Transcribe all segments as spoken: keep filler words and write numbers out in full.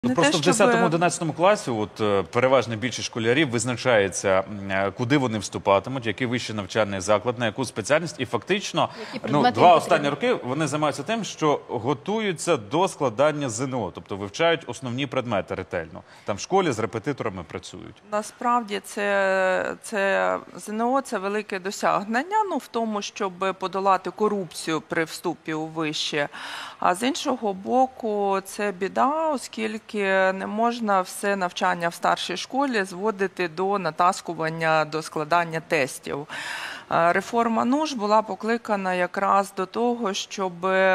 Ну, Не просто те, в щоб... десятому-одинадцятому класі от, е, переважна більшість школярів визначається, е, куди вони вступатимуть, який вищий навчальний заклад, на яку спеціальність. І фактично ну, два останні роки вони займаються тим, що готуються до складання ЗНО, тобто вивчають основні предмети ретельно. Там в школі з репетиторами працюють. Насправді це, це ЗНО – це велике досягнення, ну, в тому, щоб подолати корупцію при вступі у вище. А з іншого боку, це біда, оскільки не можна все навчання в старшій школі зводити до натаскування, до складання тестів. Реформа НУШ була покликана якраз до того, щоб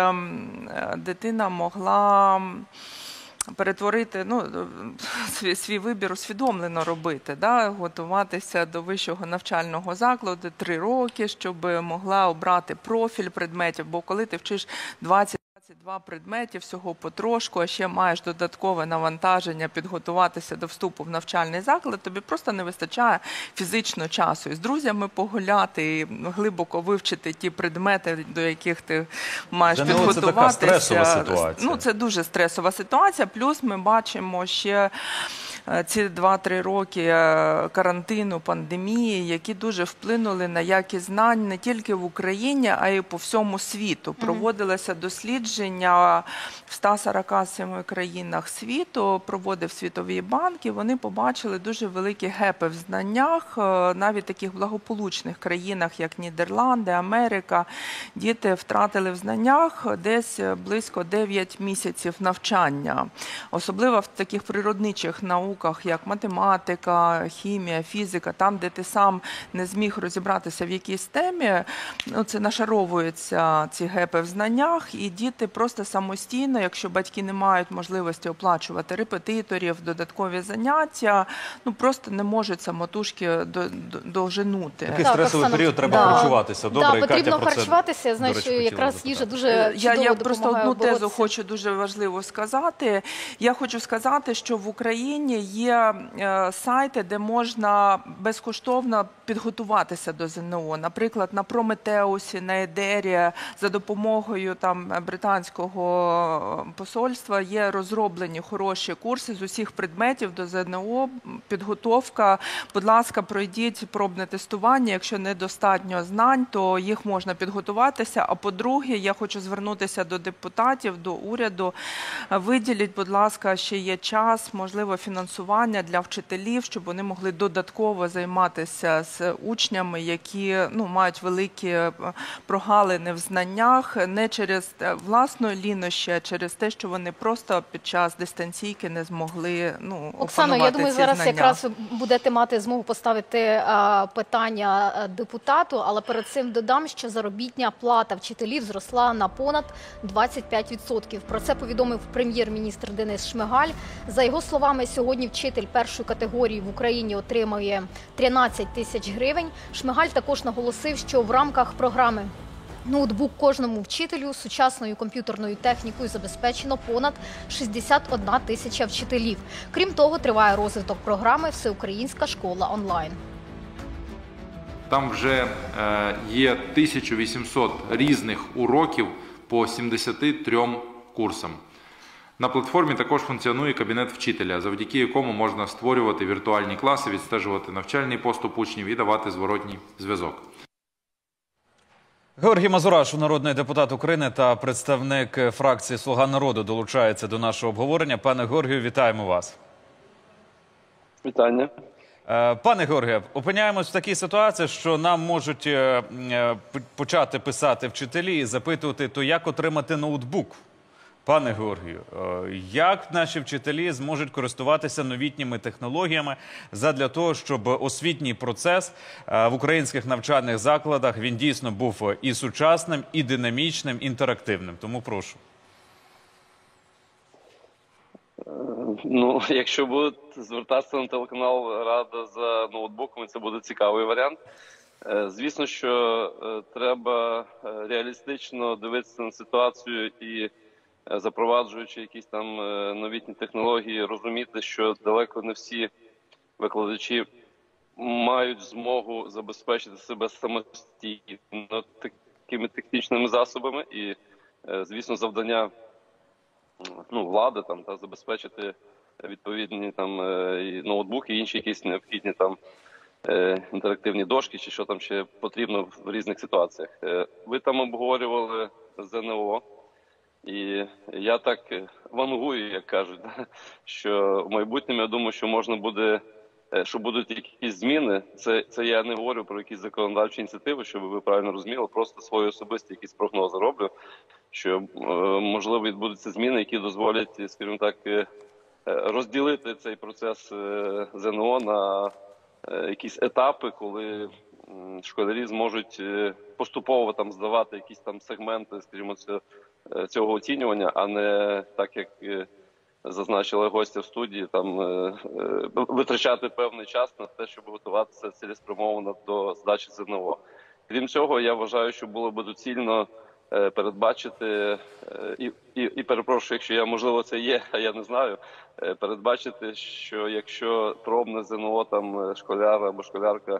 дитина могла перетворити, ну, свій, свій вибір усвідомлено робити, да? Готуватися до вищого навчального закладу три роки, щоб могла обрати профіль предметів, бо коли ти вчиш двадцять два предметів, всього потрошку, а ще маєш додаткове навантаження підготуватися до вступу в навчальний заклад, тобі просто не вистачає фізично часу. І з друзями погуляти, і глибоко вивчити ті предмети, до яких ти маєш ЗНО підготуватися. Це така стресова ситуація. Ну, це дуже стресова ситуація. Плюс ми бачимо ще ці два-три роки карантину, пандемії, які дуже вплинули на якість знань не тільки в Україні, а й по всьому світу. Проводилося дослідження в ста сорока семи країнах світу, проводив Світовий банк, і вони побачили дуже великі гепи в знаннях, навіть в таких благополучних країнах, як Нідерланди, Америка. Діти втратили в знаннях десь близько дев'ять місяців навчання. Особливо в таких природничих науках, як математика, хімія, фізика, там, де ти сам не зміг розібратися в якійсь темі, ну, це нашаровуються ці гепи в знаннях, і діти просто самостійно, якщо батьки не мають можливості оплачувати репетиторів, додаткові заняття, ну, просто не можуть самотужки доженути. Такий стресовий період, треба да. харчуватися. Добре, да, і Катя потрібно про це, харчуватися, я знаю, що якраз їжа дуже я, чудово я просто одну боротися. тезу хочу дуже важливо сказати. Я хочу сказати, що в Україні є сайти, де можна безкоштовно підготуватися до ЗНО. Наприклад, на Прометеусі, на Едері, за допомогою там британського посольства є розроблені хороші курси з усіх предметів до ЗНО, підготовка. Будь ласка, пройдіть пробне тестування. Якщо недостатньо знань, то їх можна підготуватися. А по-друге, я хочу звернутися до депутатів, до уряду. Виділіть, будь ласка, ще є час, можливо, фінансування для вчителів, щоб вони могли додатково займатися з учнями, які, ну, мають великі прогалини в знаннях, не через власну лінощі, а через те, що вони просто під час дистанційки не змогли, ну, Оксано, я думаю, зараз знання. якраз будете мати змогу поставити а, питання депутату, але перед цим додам, що заробітня плата вчителів зросла на понад двадцять п'ять відсотків. Про це повідомив прем'єр-міністр Денис Шмигаль. За його словами, сьогодні вчитель першої категорії в Україні отримує тринадцять тисяч гривень. Шмигаль також наголосив, що в рамках програми «Ноутбук кожному вчителю» сучасною комп'ютерною технікою забезпечено понад шістдесят одна тисяча вчителів. Крім того, триває розвиток програми «Всеукраїнська школа онлайн». Там вже е, є тисяча вісімсот різних уроків по сімдесяти трьом курсам. На платформі також функціонує кабінет вчителя, завдяки якому можна створювати віртуальні класи, відстежувати навчальний поступ учнів і давати зворотній зв'язок. Георгій Мазурашу, народний депутат України та представник фракції «Слуга народу», долучається до нашого обговорення. Пане Георгію, вітаємо вас. Вітання. Пане Георгію, опиняємось в такій ситуації, що нам можуть почати писати вчителі і запитувати, то як отримати ноутбук? Пане Георгію, як наші вчителі зможуть користуватися новітніми технологіями задля того, щоб освітній процес в українських навчальних закладах, він дійсно був і сучасним, і динамічним, інтерактивним? Тому прошу. Ну, якщо будуть звертатися на телеканал «Рада» за ноутбуками, це буде цікавий варіант. Звісно, що треба реалістично дивитися на ситуацію і, запроваджуючи якісь там новітні технології, розуміти, що далеко не всі викладачі мають змогу забезпечити себе самостійно такими технічними засобами. І, звісно, завдання ну, влади там, та, забезпечити відповідні там е, і ноутбуки, і інші якісь необхідні там е, інтерактивні дошки, чи що там ще потрібно в різних ситуаціях. Е, ви там обговорювали ЗНО, і я так вангую, як кажуть, що в майбутньому, я думаю, що можна буде, що будуть якісь зміни. Це, це я не говорю про якісь законодавчі ініціативи, щоб ви правильно розуміли, просто свої особисті якісь прогнози роблю, що, можливо, відбудуться зміни, які дозволять, скажімо так, розділити цей процес ЗНО на якісь етапи, коли школярі зможуть поступово там здавати якісь там сегменти, скажімо, цього оцінювання, а не так, як зазначили гостя в студії, там витрачати певний час на те, щоб готуватися цілеспрямовано до здачі ЗНО. Крім цього, я вважаю, що було б доцільно передбачити, і, і, і перепрошую, якщо я, можливо, це є, а я не знаю, передбачити, що якщо пробне ЗНО там школяр або школярка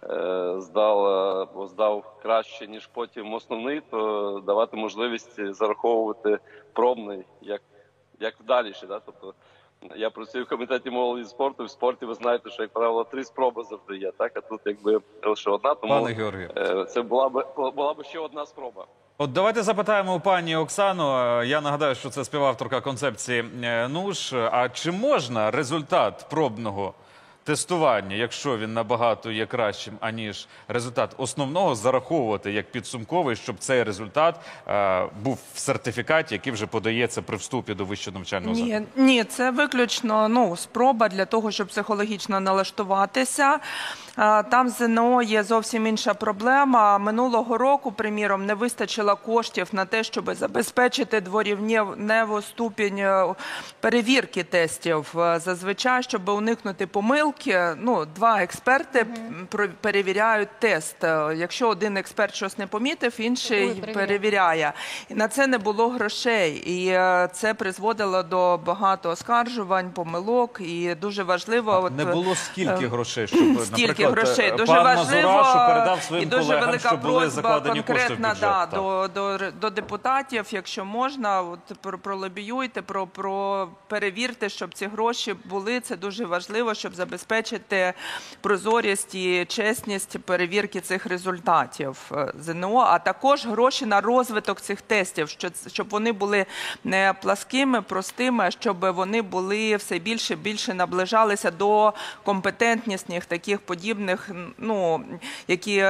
здав, або здав краще, ніж потім основний, то давати можливість зараховувати пробний як, як вдаліше. Да? Тобто, я працюю в комітеті молоді і спорту, в спорті ви знаєте, що, як правило, три спроби завжди є, так? А тут якби лише одна, тому Пане Георгію, це була б, була б ще одна спроба. от давайте запитаємо у пані Оксану. Я нагадаю, що це співавторка концепції НУШ. А чи можна результат пробного тестування, якщо він набагато є кращим, аніж результат основного, зараховувати як підсумковий, щоб цей результат е, був в сертифікаті, який вже подається при вступі до вищого навчального закладу? Ні, ні, це виключно ну, спроба для того, щоб психологічно налаштуватися. Там з ЗНО є зовсім інша проблема. Минулого року, приміром, не вистачило коштів на те, щоб забезпечити дворівневу ступінь перевірки тестів. Зазвичай, щоб уникнути помилки, ну, два експерти mm-hmm. перевіряють тест. Якщо один експерт щось не помітив, інший перевіряє. перевіряє. І на це не було грошей. І це призводило до багато оскаржувань, помилок. І дуже важливо... А от, не було скільки грошей, щоб, наприклад, грошей. Дуже пан важливо, Мазурашу передав своїм і дуже колегам, велика що були просьба закладені кошти в конкретна бюджет. да, до, до, до депутатів, якщо можна, от, про, пролобіюйте, про, про, перевірте, щоб ці гроші були. Це дуже важливо, щоб забезпечити прозорість і чесність перевірки цих результатів ЗНО, а також гроші на розвиток цих тестів, щоб, щоб вони були не пласкими, простими, а щоб вони були все більше і більше наближалися до компетентнісних таких подібних, ну, які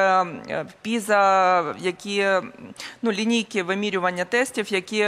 ПІЗа, які, ну, лінійки вимірювання тестів, які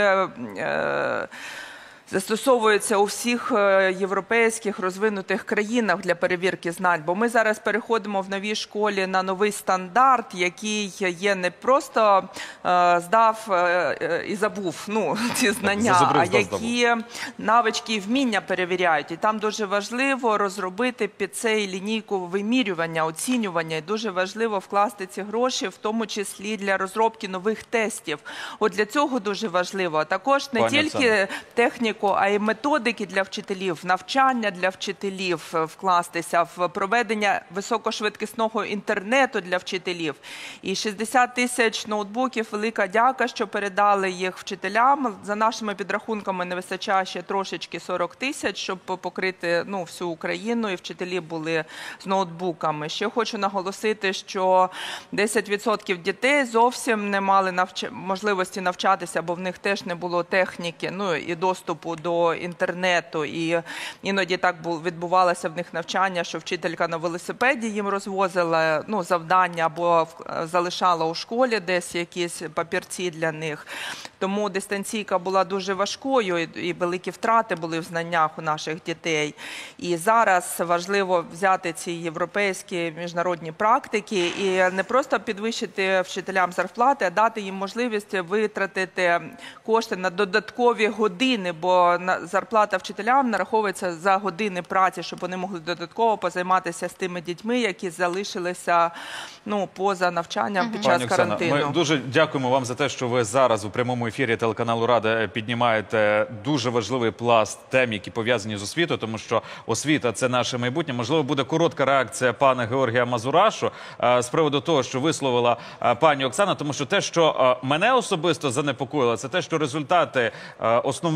е, застосовуються у всіх європейських розвинутих країнах для перевірки знань. Бо ми зараз переходимо в новій школі на новий стандарт, який є не просто е, здав е, і забув ну, ці знання, а які навички і вміння перевіряють. І там дуже важливо розробити під цей лінійку вимірювання, оцінювання. І дуже важливо вкласти ці гроші, в тому числі для розробки нових тестів. От для цього дуже важливо. А також не Пані тільки Оксано. техніку, а й методики для вчителів, навчання для вчителів вкластися, в проведення високошвидкісного інтернету для вчителів. І шістдесят тисяч ноутбуків, велика дяка, що передали їх вчителям. За нашими підрахунками не вистачає ще трошечки сорок тисяч, щоб покрити ну, всю Україну, і вчителі були з ноутбуками. Ще хочу наголосити, що десять відсотків дітей зовсім не мали навч... можливості навчатися, бо в них теж не було техніки, ну і доступу до інтернету, і іноді так відбувалося в них навчання, що вчителька на велосипеді їм розвозила ну, завдання або залишала у школі десь якісь папірці для них. Тому дистанційка була дуже важкою, і великі втрати були в знаннях у наших дітей. І зараз важливо взяти ці європейські міжнародні практики і не просто підвищити вчителям зарплати, а дати їм можливість витратити кошти на додаткові години, бо зарплата вчителям нараховується за години праці, щоб вони могли додатково позайматися з тими дітьми, які залишилися ну, поза навчанням під час Пані Оксано, карантину. ми дуже дякуємо вам за те, що ви зараз у прямому ефірі телеканалу «Рада» піднімаєте дуже важливий пласт тем, які пов'язані з освітою, тому що освіта – це наше майбутнє. Можливо, буде коротка реакція пана Георгія Мазурашу з приводу того, що висловила пані Оксана, тому що те, що мене особисто занепокоїло, це те, що результати основного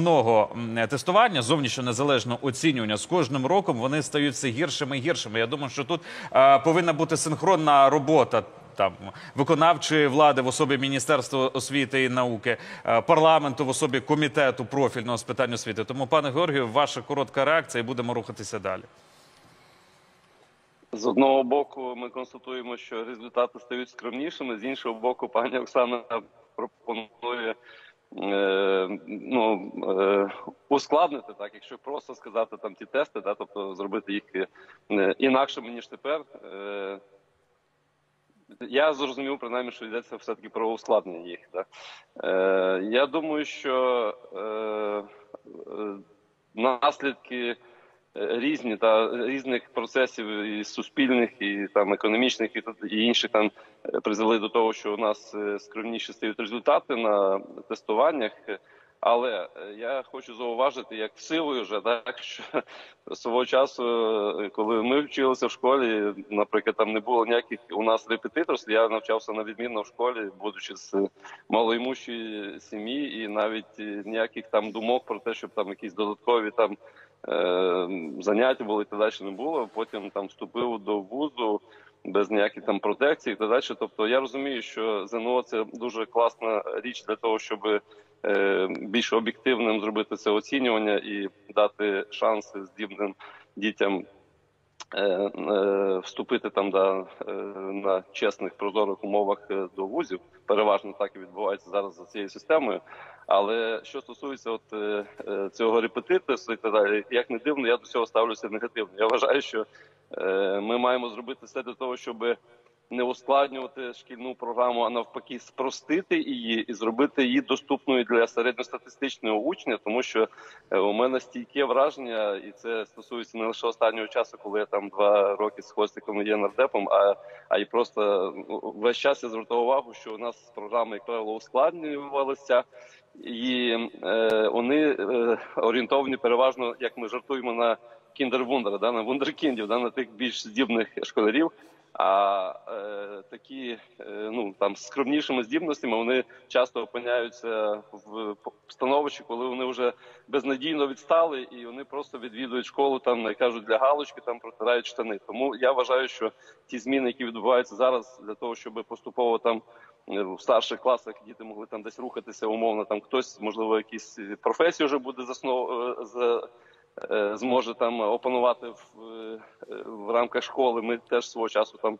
зовнішнього м, тестування, зовнішнього незалежного оцінювання з кожним роком вони стають все гіршими і гіршими. Я думаю, що тут е, повинна бути синхронна робота там виконавчої влади в особі Міністерства освіти і науки, е, парламенту в особі комітету профільного з питань освіти. Тому, пане Георгію, ваша коротка реакція і будемо рухатися далі. З одного боку, ми констатуємо, що результати стають скромнішими. З іншого боку, пані Оксана пропонує е, ну, е, ускладнити, так, якщо просто сказати там ті тести, да, тобто зробити їх е, інакшими, ніж тепер. Е, я зрозумів, принаймні, що йдеться все-таки про ускладнення їх. Да. Е, я думаю, що е, е, наслідки різні та різних процесів і суспільних, і там економічних, і, і інших там призвели до того, що у нас скромніші стають результати на тестуваннях. Але я хочу зауважити, як силою вже, так, що свого часу, коли ми вчилися в школі, наприклад, там не було ніяких у нас репетиторств, я навчався на відмінно в школі, будучи з малоймущої сім'ї, і навіть ніяких там думок про те, щоб там якісь додаткові там заняття були і так далі не було. Потім там вступив до вузу без ніяких там протекцій і так далі. Тобто я розумію, що ЗНО – це дуже класна річ для того, щоб більш об'єктивним зробити це оцінювання і дати шанси здібним дітям вступити там да, на чесних, прозорих умовах до вузів. Переважно так і відбувається зараз за цією системою. Але що стосується от цього репетиторства і так далі, як не дивно, я до цього ставлюся негативно. Я вважаю, що ми маємо зробити все для того, щоб не ускладнювати шкільну програму, а навпаки спростити її і зробити її доступною для середньостатистичного учня, тому що у мене стійке враження, і це стосується не лише останнього часу, коли я там два роки з хвостиком є нардепом, а, а й просто весь час я звертав увагу, що у нас програми, як правило, ускладнювалися, і е, вони е, орієнтовані переважно, як ми жартуємо, на кіндер-вундера, да, на вундеркіндів, да, на тих більш здібних школярів. А е, такі е, ну там скромнішими здібностями вони часто опиняються в становищі, коли вони вже безнадійно відстали, і вони просто відвідують школу там, як кажуть, для галочки, там протирають штани. Тому я вважаю, що ті зміни, які відбуваються зараз, для того, щоб поступово там в старших класах діти могли там десь рухатися умовно, там хтось, можливо, якісь професію вже буде заснов... за зможе там опанувати в, в рамках школи. Ми теж свого часу там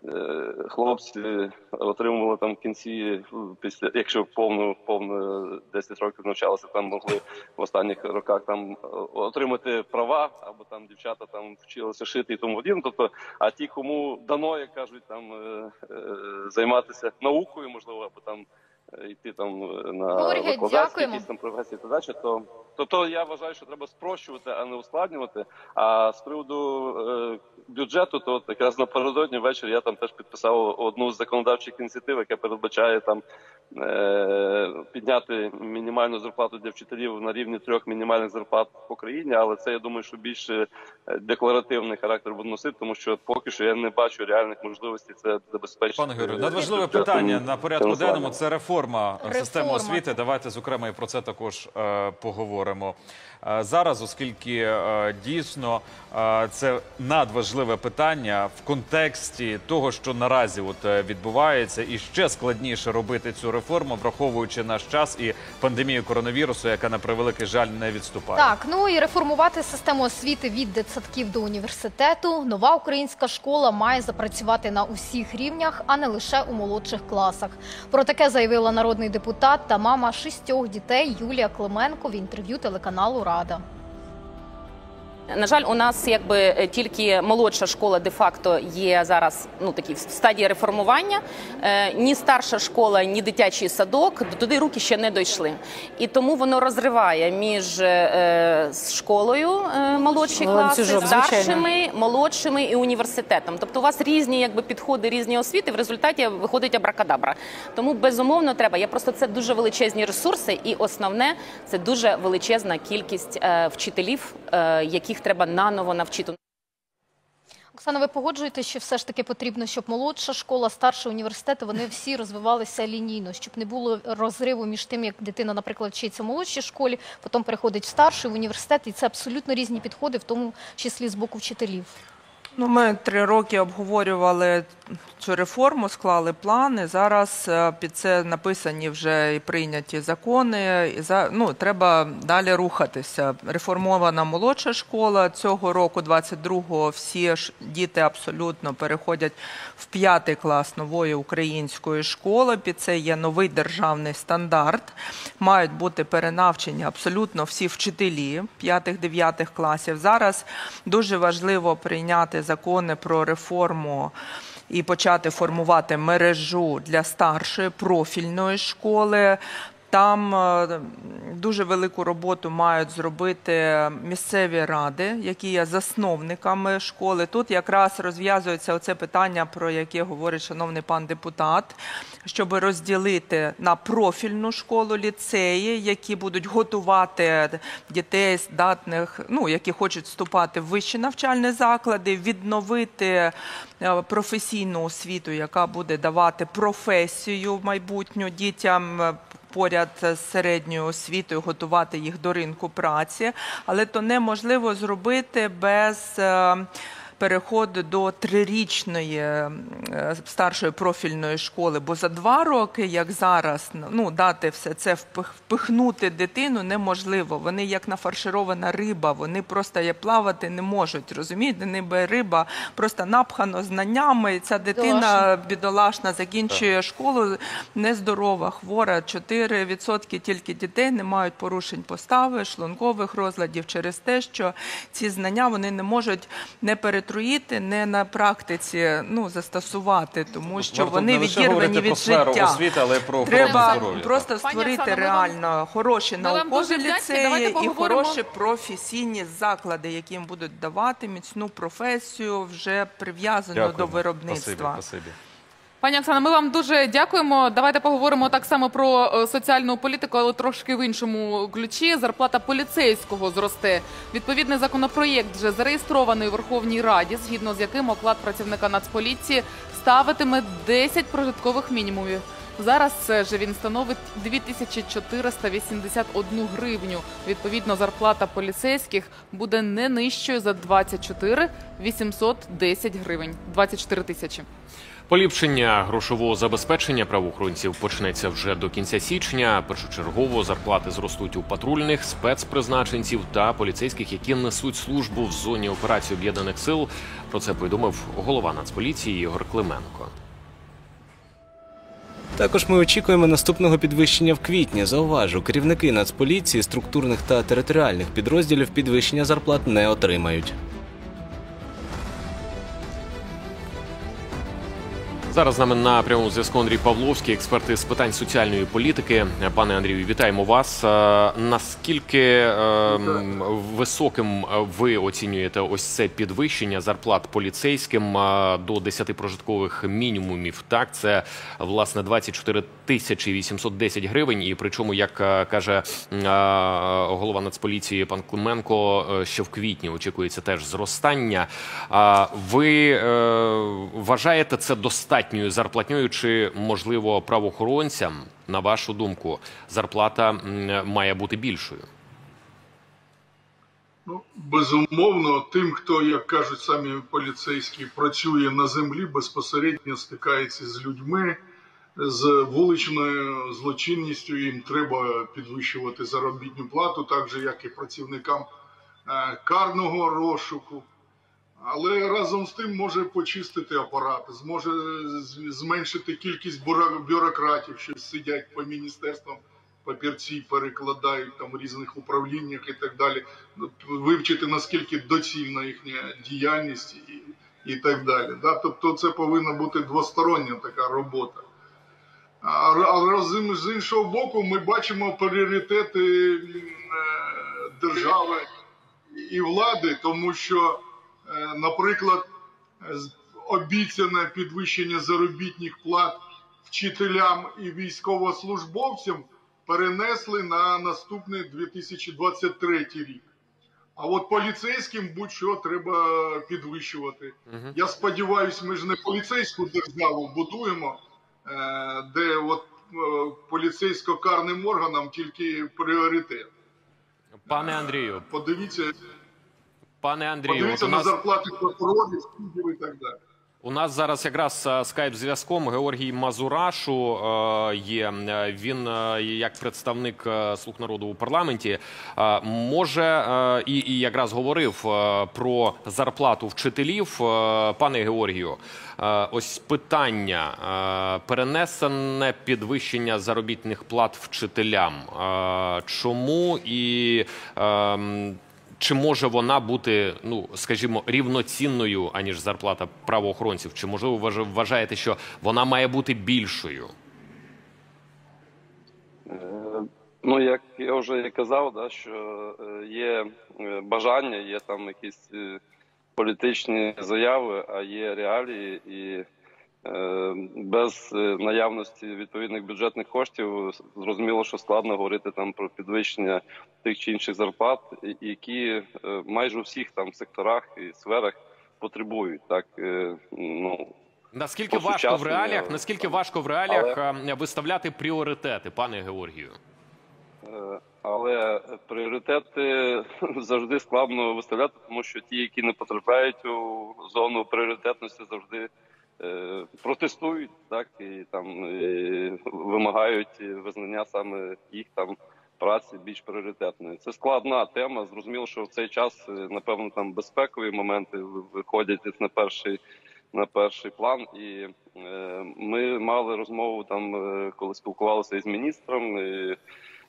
хлопці отримували там в кінці, після, якщо повно, повно десять років навчалися, там могли в останніх роках там отримати права, або там дівчата там вчилися шити і тому подібне. Тобто, а ті, кому дано, як кажуть, там займатися наукою, можливо, або там йти там на викладацькі якісь там професії та далі, то тобто я вважаю, що треба спрощувати, а не ускладнювати. А з приводу е, бюджету, то якраз напередодні ввечері я там теж підписав одну з законодавчих ініціатив, яка передбачає там е, підняти мінімальну зарплату для вчителів на рівні трьох мінімальних зарплат по країні, але це, я думаю, що більше декларативний характер буде носити, тому що поки що я не бачу реальних можливостей це забезпечити. Пане Георгію, надважливе питання на порядку денному – це реформа, реформа системи освіти. Давайте, зокрема, і про це також е, поговоримо. Е, зараз, оскільки е, дійсно е, це надважливе питання в контексті того, що наразі от, е, відбувається, і ще складніше робити цю реформу, враховуючи наш час і пандемію коронавірусу, яка, на превеликий жаль, не відступає. Так, ну і реформувати систему освіти від дитсадків до університету. Нова українська школа має запрацювати на усіх рівнях, а не лише у молодших класах. Про таке заявила народний депутат та мама шістьох дітей Юлія Клименко в інтерв'ю телеканалу «Рада». На жаль, у нас якби тільки молодша школа де-факто є зараз, ну, такі в стадії реформування. Е, ні старша школа, ні дитячий садок, туди руки ще не дійшли. І тому воно розриває між е, школою е, молодші класи, старшими, молодшими і університетом. Тобто у вас різні якби підходи, різні освіти, в результаті виходить абракадабра. Тому безумовно треба. Я просто це дуже величезні ресурси, і основне це дуже величезна кількість е, вчителів, е, яких треба наново навчити. Оксана, ви погоджуєтеся, що все ж таки потрібно, щоб молодша школа, старші університети, вони всі розвивалися лінійно, щоб не було розриву між тим, як дитина, наприклад, вчиться в молодшій школі, потім переходить в старший, в університет, і це абсолютно різні підходи, в тому числі з боку вчителів. Ну, ми три роки обговорювали цю реформу, склали плани. Зараз під це написані вже і прийняті закони. І за, ну, треба далі рухатися. Реформована молодша школа. Цього року, двадцять другого, всі ж діти абсолютно переходять в п'ятий клас нової української школи. Під це є новий державний стандарт. Мають бути перенавчені абсолютно всі вчителі п'ятих-дев'ятих класів. Зараз дуже важливо прийняти закони про реформу і почати формувати мережу для старшої профільної школи. Там дуже велику роботу мають зробити місцеві ради, які є засновниками школи. Тут якраз розв'язується оце питання, про яке говорить шановний пан депутат, щоб розділити на профільну школу ліцеї, які будуть готувати дітей здатних, ну, які хочуть вступати в вищі навчальні заклади, відновити професійну освіту, яка буде давати професію майбутню дітям, поряд з середньою освітою, готувати їх до ринку праці. Але то неможливо зробити без переходу до трирічної старшої профільної школи, бо за два роки, як зараз, ну, дати все це, впихнути дитину неможливо. Вони як нафарширована риба, вони просто є плавати не можуть, розумієте? Ніби риба просто напхано знаннями, і ця дитина бідолашна закінчує школу, нездорова, хвора. чотири відсотки тільки дітей не мають порушень постави, шлункових розладів через те, що ці знання вони не можуть не перетворити труїти, не на практиці, ну, застосувати, тому що Варто вони не лише відірвані говорити від про сферу життя. освіти, але й про охорону Треба здоров'я. просто Пані створити Оксано, ми реально вам- хороші ми вам наукові дуже вдячні. Давайте ліцеї і поговоримо. хороші професійні заклади, які їм будуть давати міцну професію, вже прив'язану до Дякуємо. виробництва. Спасибі, спасибі. Пані Оксано, ми вам дуже дякуємо. Давайте поговоримо так само про е, соціальну політику, але трошки в іншому ключі. Зарплата поліцейського зросте. Відповідний законопроєкт вже зареєстрований у Верховній Раді, згідно з яким оклад працівника Нацполіції ставитиме десять прожиткових мінімумів. Зараз же він становить дві тисячі чотириста вісімдесят одну гривню. Відповідно, зарплата поліцейських буде не нижчою за двадцять чотири вісімсот десять гривень. двадцять чотири тисячі. Поліпшення грошового забезпечення правоохоронців почнеться вже до кінця січня. Першочергово зарплати зростуть у патрульних, спецпризначенців та поліцейських, які несуть службу в зоні операції Об'єднаних сил. Про це повідомив голова Нацполіції Ігор Клименко. Також ми очікуємо наступного підвищення в квітні. Зауважу, керівники Нацполіції, структурних та територіальних підрозділів підвищення зарплат не отримають. Зараз з нами на прямому зв'язку Андрій Павловський, експерт з питань соціальної політики. Пане Андрію, вітаємо вас. Наскільки е, високим ви оцінюєте ось це підвищення зарплат поліцейським до десяти прожиткових мінімумів? Так, це, власне, двадцять чотири тисячі вісімсот десять гривень. І причому, як каже голова Нацполіції пан Клименко, що в квітні очікується теж зростання. Ви е, вважаєте це достатньо зарплатньою, чи, можливо, правоохоронцям, на вашу думку, зарплата має бути більшою? Ну, безумовно, тим, хто, як кажуть самі поліцейські, працює на землі, безпосередньо стикається з людьми, з вуличною злочинністю, їм треба підвищувати заробітну плату, так же, як і працівникам карного розшуку. Але разом з тим може почистити апарат, зможе зменшити кількість бюрократів, що сидять по міністерствам, папірці перекладають там в різних управліннях і так далі, вивчити, наскільки доцільна їхня діяльність і, і так далі. Да? Тобто це повинна бути двостороння така робота. А, а з іншого боку ми бачимо пріоритети держави і влади, тому що, наприклад, обіцяне підвищення заробітних плат вчителям і військовослужбовцям перенесли на наступний дві тисячі двадцять третій рік. А от поліцейським будь-що треба підвищувати. Мгм. Я сподіваюся, ми ж не поліцейську державу будуємо, е, де от е, поліцейсько-карним органам тільки пріоритет. Пане Андрію, Подивіться, пане Андрію, подивіться от у на нас... зарплати прокурорів, суддів і так далі. У нас зараз якраз скайп-зв'язком Георгій Мазурашу е, є. Він е, як представник е, «Слуг народу» у парламенті е, може е, і, і якраз говорив е, про зарплату вчителів. Е, пане Георгію, е, ось питання. Е, перенесене підвищення заробітних плат вчителям. Е, чому і... Е, Чи може вона бути, ну, скажімо, рівноцінною, аніж зарплата правоохоронців? Чи, можливо, ви вважаєте, що вона має бути більшою? Ну, як я вже і казав, да, що є бажання, є там якісь політичні заяви, а є реалії, і без наявності відповідних бюджетних коштів зрозуміло, що складно говорити там про підвищення тих чи інших зарплат, які майже у всіх там секторах і сферах потребують. Так, ну, наскільки важко в реаліях, наскільки важко в реаліях але... виставляти пріоритети, пане Георгію? Але пріоритети завжди складно виставляти, тому що ті, які не потрапляють у зону пріоритетності, завжди е, протестують, так, і там і вимагають визнання саме їх там праці більш пріоритетною. Це складна тема. Зрозуміло, що в цей час, напевно, там безпекові моменти виходять на перший на перший план. І е, ми мали розмову там, е, коли спілкувалися із міністром, і,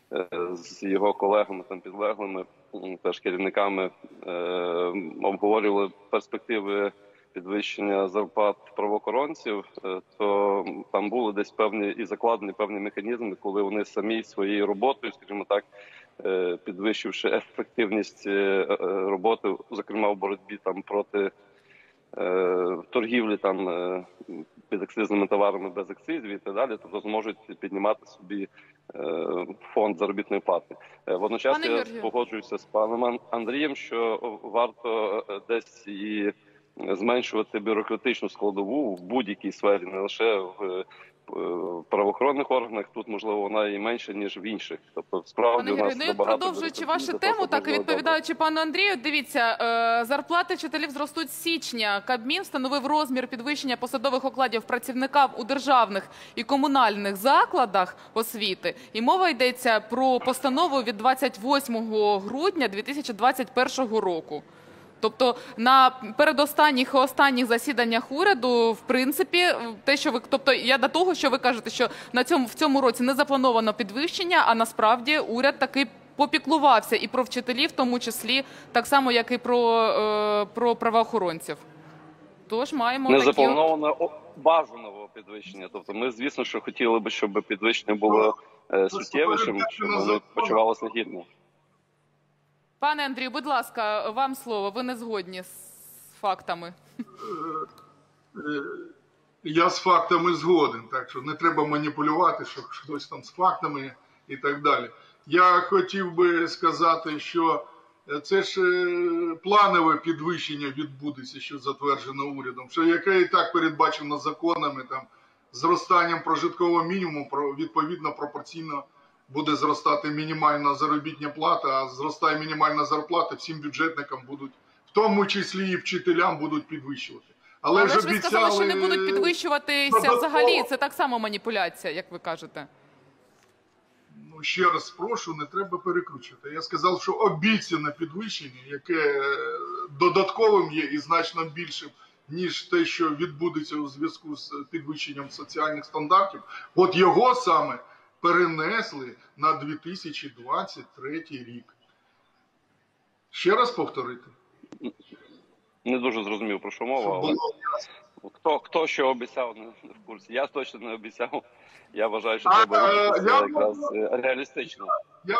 з його колегами, там підлеглими, теж керівниками, е, обговорювали перспективи підвищення зарплат правоохоронців, е, то там були десь певні і закладені певні механізми, коли вони самі своєю роботою, скажімо так, е, підвищивши ефективність е, роботи, зокрема в боротьбі там проти е, торгівлі там е, підакцизними товарами без акцизів і так далі, тобто зможуть піднімати собі фонд заробітної плати. Водночас Пане я Георгію. погоджуюся з паном Андрієм, що варто десь і зменшувати бюрократичну складову в будь-якій сфері, не лише в правоохоронних органах. Тут, можливо, вона і менша, ніж в інших. Тобто, справді, Пане у нас Георгію, ну, багато продовжуючи бюрократії, вашу для тему, того, щоб так і було відповідаючи пану Андрію, дивіться, е, зарплати вчителів зростуть з січня. Кабмін встановив розмір підвищення посадових окладів працівникам у державних і комунальних закладах освіти. І мова йдеться про постанову від двадцять восьмого грудня дві тисячі двадцять першого року. Тобто на передостанніх і останніх засіданнях уряду, в принципі, те, що ви, тобто я до того, що ви кажете, що на цьому в цьому році не заплановано підвищення, а насправді уряд таки попіклувався і про вчителів, в тому числі, так само, як і про, е, про правоохоронців. Тож маємо не такі... заплановано бажаного підвищення. Тобто, ми, звісно, що хотіли би, щоб підвищення було е, суттєвішим, щоб вони почувалися гідно. Пане Андрію, будь ласка, вам слово. Ви не згодні з фактами? Я з фактами згоден, так що не треба маніпулювати, що хтось там з фактами і так далі. Я хотів би сказати, що це ж планове підвищення відбудеться, що затверджено урядом, що яке і так передбачено законами, там, зростанням прожиткового мінімуму, відповідно пропорційно буде зростати мінімальна заробітна плата, а зростає мінімальна зарплата, всім бюджетникам будуть, в тому числі і вчителям будуть підвищувати. Але, Але ж ж ви обіцяли... сказали, що не будуть підвищуватися взагалі. Це так само маніпуляція, як ви кажете. Ну, ще раз прошу, не треба перекручувати. Я сказав, що обіцяне підвищення, яке додатковим є і значно більшим, ніж те, що відбудеться у зв'язку з підвищенням соціальних стандартів, от його саме перенесли на дві тисячі двадцять третій рік. Ще раз повторити. Не дуже зрозумів, про що мова, але хто, хто що обіцяв, не в курсі. Я точно не обіцяв. Я вважаю, що а, треба е, я якраз можу, реалістично. Я,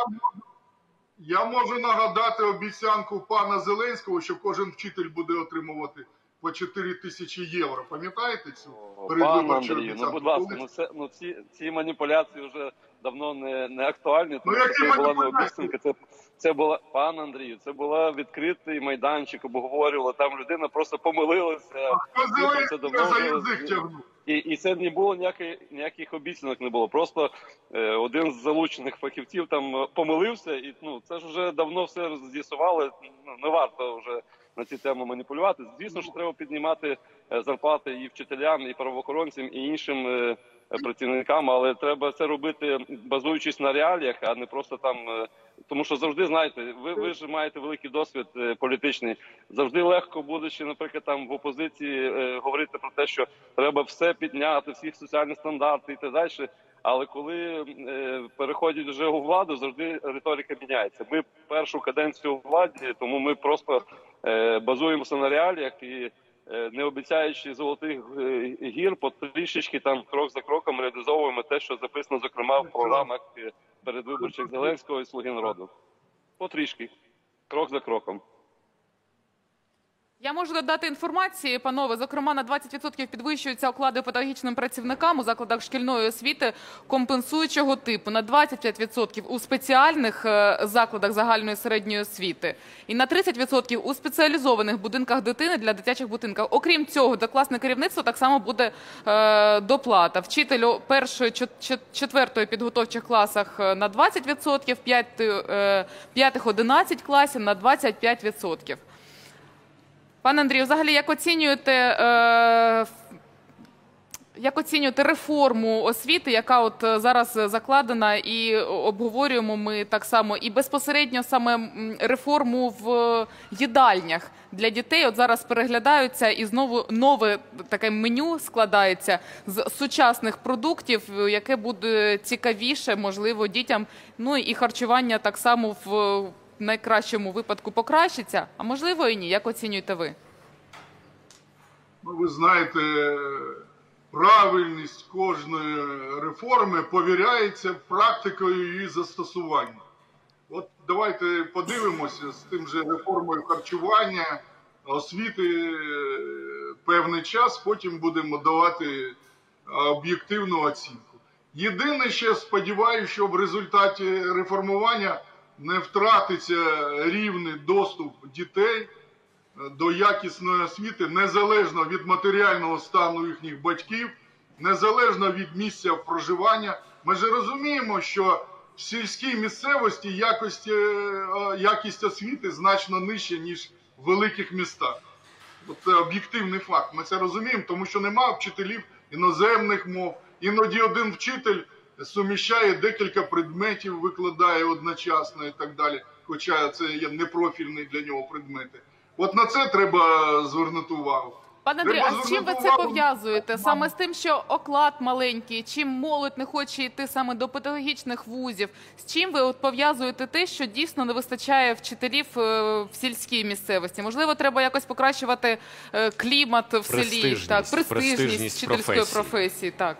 я можу нагадати обіцянку пана Зеленського, що кожен вчитель буде отримувати по чотири тисячі євро. Пам'ятаєте цю Пане передвиборчу Андрію, ну обіцянку? будь ласка, Коли- ну це ну ці ці маніпуляції вже давно не, не актуальні. Тому Ну, що які це була не маніпуляції? обіцянка. Це це була пан Андрію. Це була відкритий майданчик, обговорювала. Там людина просто помилилася. Хто Всі там це давно за вже язик тягнув? І, і це не було ніяких, ніяких обіцянок не було. Просто е, один з залучених фахівців там е, помилився, і ну це ж вже давно все з'ясували. Ну, не варто вже на ці теми маніпулювати. Звісно, що треба піднімати е, зарплати і вчителям, і правоохоронцям, і іншим е, працівникам, але треба це робити базуючись на реаліях, а не просто там. Е, тому що завжди знаєте, ви, ви ж маєте великий досвід е, політичний. Завжди легко, будучи, наприклад, там в опозиції, е, говорити про те, що треба все підняти, всі соціальні стандарти і так далі. Але коли е, переходять вже у владу, завжди риторика міняється. Ми першу каденцію у владі, тому ми просто е, базуємося на реаліях і е, не обіцяючи золотих е, гір, потрішечки там крок за кроком реалізовуємо те, що записано, зокрема, в програмах е, передвиборчих Зеленського і Слуги народу. Потрішки, крок за кроком. Я можу додати інформації, панове. Зокрема, на двадцять відсотків підвищуються оклади педагогічним працівникам у закладах шкільної освіти компенсуючого типу, на двадцять п'ять відсотків у спеціальних е, закладах загальної середньої освіти і на тридцять відсотків у спеціалізованих будинках дитини для дитячих будинків. Окрім цього, до класне керівництво так само буде е, доплата. Вчителю першої, четвертої підготовчих класах на двадцять відсотків, п'ятих, одинадцять класів на двадцять п'ять відсотків. Пане Андрію, взагалі, як оцінюєте, е, як оцінюєте реформу освіти, яка от зараз закладена, і обговорюємо ми так само, і безпосередньо саме реформу в їдальнях для дітей? От зараз переглядаються, і знову нове таке меню складається з сучасних продуктів, яке буде цікавіше, можливо, дітям, ну і харчування так само в в найкращому випадку покращиться, а можливо і ні. Як оцінюєте ви? Ну, ви знаєте, правильність кожної реформи повіряється практикою її застосування. От давайте подивимося з тим же реформою харчування, освіти певний час, потім будемо давати об'єктивну оцінку. Єдине, ще сподіваюся, що в результаті реформування не втратиться рівний доступ дітей до якісної освіти, незалежно від матеріального стану їхніх батьків, незалежно від місця проживання. Ми ж розуміємо, що в сільській місцевості якість, якість освіти значно нижча, ніж в великих містах. Це об'єктивний факт. Ми це розуміємо, тому що немає вчителів іноземних мов. Іноді один вчитель суміщає декілька предметів, викладає одночасно і так далі, хоча це є непрофільні для нього предмети. От на це треба звернути увагу. Пане Андрію, а з чим ви це пов'язуєте? Саме з тим, що оклад маленький, чим молодь не хоче йти саме до педагогічних вузів? З чим ви от пов'язуєте те, що дійсно не вистачає вчителів в сільській місцевості? Можливо, треба якось покращувати клімат в селі, Престижність, так, престижність, престижність вчительської професії. професії, так.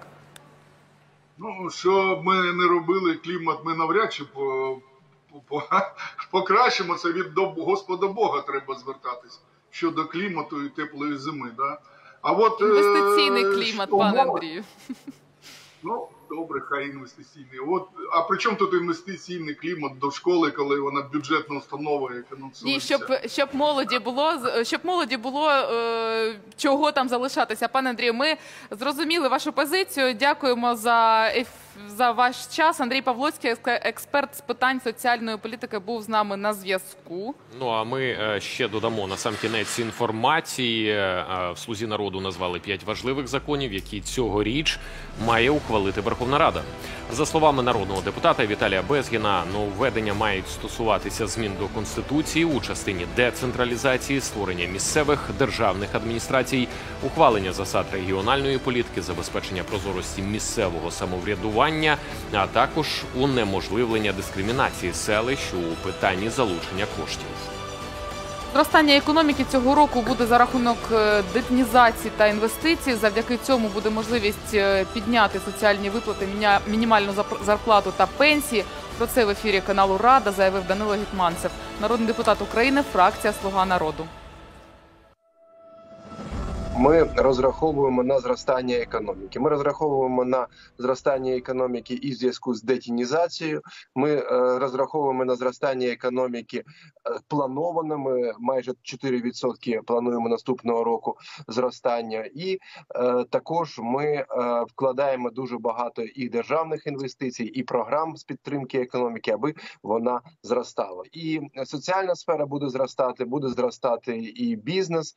Ну, що б ми не робили, клімат ми навряд чи по, по, покращимо. Це від до Господа Бога треба звертатись щодо клімату і теплої зими. Да? А от, Інвестиційний е, клімат, що пане мова? Андрію. Ну, добре, хай інвестиційний. От, а при чому тут інвестиційний клімат до школи, коли вона бюджетна установа і фінансується? Ні, щоб, щоб молоді було, щоб молоді було е, чого там залишатися. Пане Андрію, ми зрозуміли вашу позицію. Дякуємо за, за ваш час. Андрій Павловський, експерт з питань соціальної політики, був з нами на зв'язку. Ну, а ми е, ще додамо на сам кінець інформації. Е, в «Слузі народу» назвали п'ять важливих законів, які цьогоріч має ухвалити Верховна Рада. За словами народного депутата Віталія Безгіна, нововведення мають стосуватися змін до Конституції у частині децентралізації, створення місцевих державних адміністрацій, ухвалення засад регіональної політики, забезпечення прозорості місцевого самоврядування, а також унеможливлення дискримінації селищ у питанні залучення коштів. Зростання економіки цього року буде за рахунок детінізації та інвестицій. Завдяки цьому буде можливість підняти соціальні виплати, мінімальну зарплату та пенсії. Про це в ефірі каналу «Рада» заявив Данило Гетманцев, народний депутат України, фракція «Слуга народу». ми розраховуємо на зростання економіки. Ми розраховуємо на зростання економіки і в зв'язку з детінізацією. Ми е, розраховуємо на зростання економіки е, планованими, майже чотири відсотки плануємо наступного року зростання. І е, також ми е, вкладаємо дуже багато і державних інвестицій, і програм з підтримки економіки, аби вона зростала. І соціальна сфера буде зростати, буде зростати і бізнес.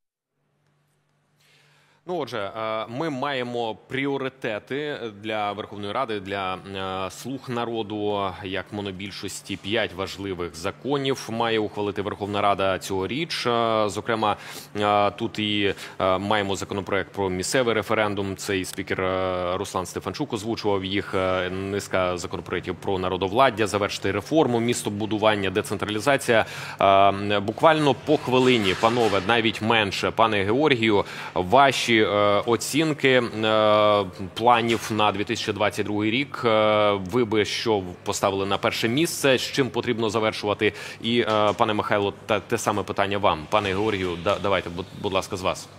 Ну, отже, ми маємо пріоритети для Верховної Ради, для «Слуг народу», як монобільшості. П'ять важливих законів має ухвалити Верховна Рада цьогоріч. Зокрема, тут і маємо законопроект про місцевий референдум. Цей спікер Руслан Стефанчук озвучував їх. Низка законопроєктів про народовладдя, завершити реформу, містобудування, децентралізація. Буквально по хвилині, панове, навіть менше. Пане Георгію, ваші оцінки планів на дві тисячі двадцять другий рік. Ви би що поставили на перше місце, з чим потрібно завершувати? І, пане Михайло, те саме питання вам. Пане Георгію, давайте, будь ласка, з вас.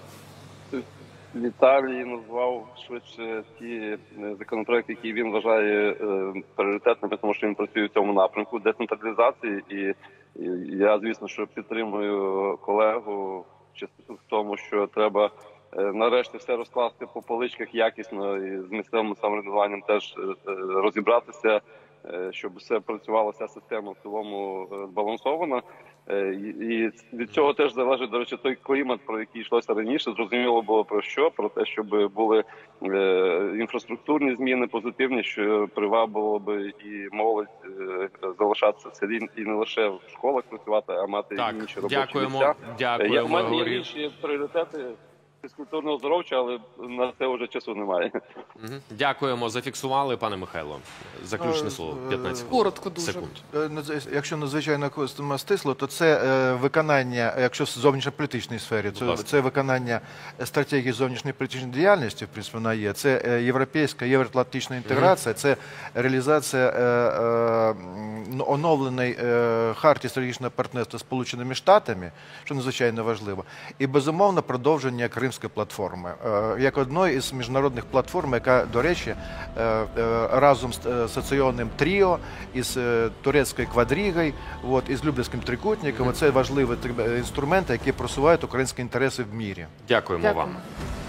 Віталій назвав швидше ті законопроекти, які він вважає пріоритетними, тому що він працює в цьому напрямку децентралізації. І я, звісно, що підтримую колегу в тому, що треба нарешті все розкласти по поличках якісно і з місцевим самоврядуванням теж розібратися, щоб все працювала, вся система в цілому збалансована. І від цього теж залежить, до речі, той клімат, про який йшлося раніше. Зрозуміло було про що? Про те, щоб були інфраструктурні зміни позитивні, що привабило би і молодь залишатися в селі і не лише в школах працювати, а мати так, інші робочі дякуємо, місця. Дякуємо, Я, в мене є інші пріоритети фізкультурного здоров'я, але на це вже часу немає. Дякуємо, зафіксували. Пане Михайло, заключне слово, п'ятнадцять Коротко дуже. секунд. Якщо надзвичайно стисло, то це виконання, якщо в зовнішньополітичній сфері, це, це виконання стратегії зовнішньої політичної діяльності, в принципі, вона є, це європейська, євроатлантична інтеграція, це реалізація е, е, оновленої е, хартії стратегічного партнерства з Сполученими Штатами, що надзвичайно важливо, і, безумовно, продовження Кримської платформи, е, як одної із міжнародних платформ, яка, до речі, е, е, разом з асоційованим тріо, із е, турецькою квадрігою, от, із Люблінським трикутником, mm-hmm. це важливі інструменти, які просувають українські інтереси в мірі. Дякуємо, Дякуємо. вам.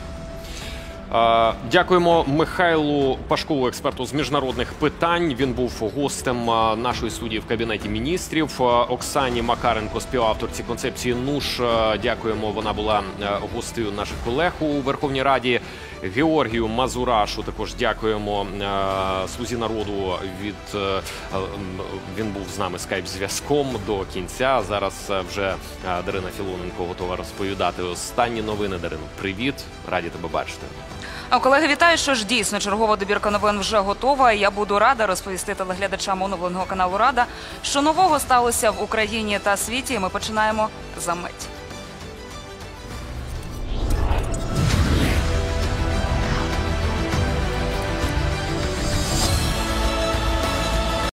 Дякуємо Михайлу Пашкову, експерту з міжнародних питань. Він був гостем нашої студії в Кабінеті міністрів. Оксані Макаренко, співавторці концепції НУШ, дякуємо. Вона була гостею наших колег у Верховній Раді. Георгію Мазурашу також дякуємо. Слузі народу, від він був з нами скайп-зв'язком до кінця. Зараз вже Дарина Філоненко готова розповідати останні новини. Дарино, привіт, раді тебе бачити. Колеги, вітаю, що ж дійсно чергова добірка новин вже готова. Я буду рада розповісти телеглядачам оновленого каналу Рада, що нового сталося в Україні та світі. Ми починаємо за мить.